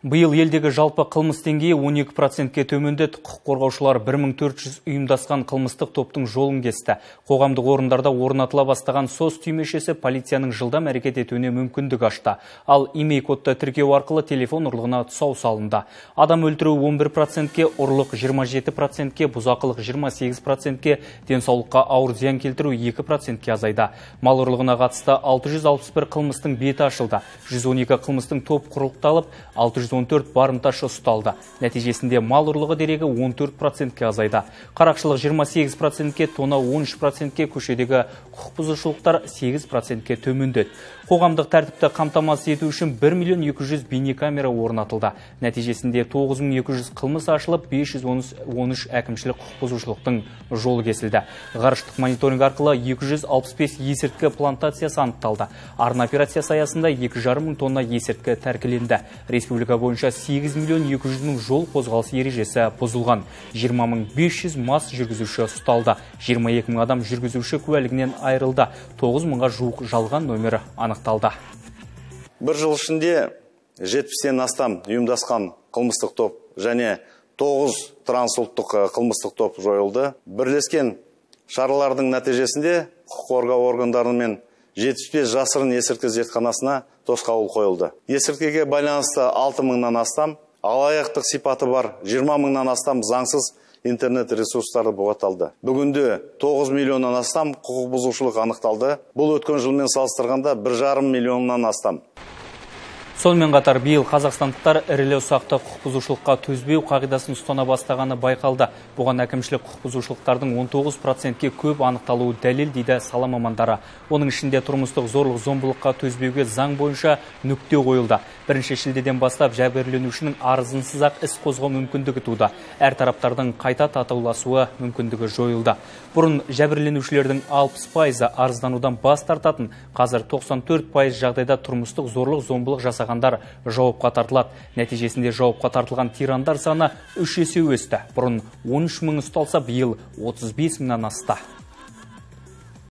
Биыл елдегі жалпы қылмыс деңгейі 12%-ке төмендеді. Құқық қорғаушылар 1400 ұйымдасқан қылмыстық топтың жолын кесті. Қоғамдық орындарда орнатыла бастаған СОС түймешесі полицияның жылдам әрекет етуіне мүмкіндік ашты. Ал имей кодты тіркеу арқылы телефон ұрлығына тұсау салынды. Адам өлтіру 11%-ке, ұрлық 27%-ке, бұзақылық 28%-ке, денсаулыққа ауыр зиян келтіру 2%-ке азайды. Мал ұрлығына қатысты 661 қылмыстың беті ашылды. 112 қылмыстың топ құрылықталып, 614 барымташы ұсталды. Нәтижесінде мал ұрлығы дерегі 14%-ке азайды. Қарақшылық 28%-ке, тонау 13%-ке, көшедегі құқық бұзушылықтар 8%-ке төмендеді. Қоғамдық тәртіпті қамтамасыз ету үшін 1 200 бейнекамера орнатылды. Нәтижесінде 9200 қылмыс ашылып, 513 әкімшілік құқық бұзушылықтың жолы кесілді. Ғарыштық мониторинг арқылы 265 есірткі плантациясы анықталды. Арна операциясы аясында 2,5 мың тонна есірткі тәркіленді. Республика бойынша 8 миллион 200 мың жол қозғалысы ережесі бұзылған. 20 500 мас жүргізуші ұсталды. 22 мың адам жүргізуші куәлігінен айырылды. 9 мыңға жуық жалған нөмірі анықталды. Бір жыл ішінде 70-тен астам ұйымдасқан қылмыстық топ және 9 трансұлттық қылмыстық топ жойылды. Бірлескен шаралардың нәтижесінде құқық қорғау органдарымен 75 жасырын есірткі зертханасына тосқауыл қойылды. Есірткіге байланысты 6 мыңнан астам, алаяқтық сипаты бар 20 мыңнан астам заңсыз интернет ресурстары бұғатталды. Бүгінде 9 миллионнан астам құқық бұзушылық анықталды. Бұл өткен жылмен салыстырғанда 1,5 миллионнан астам. Сонымен қатар биыл қазақстандықтар ірілі ұсақты құқық бұзушылыққа төзбеу қағидасын ұстана бастағаны байқалды. Бұған әкімшілік құқық бұзушылықтардың 19%-ке көп анықталуы дәлел дейді сала мамандары. Оның ішінде тұрмыстық зорлық зомбылыққа төзбеуге заң бойынша нүкте қойылды. 1 шілдеден бастап жәбірленушінің арызынсыз-ақ іс қозғау мүмкіндігі туды. Әр тараптардың қайта татуласуы мүмкіндігі жойылды. Бұрын жәбірленушілердің 60% арызданудан бас тартатын, қазір 94% жағдайда тұрмыстық зорлық зомбылық жасағандар жауапқа тартылады. Нәтижесінде жауапқа тартылған тирандар саны 3 есе өсті. Бұрын 13 мың ұсталса, биыл 35 мыңнан асты.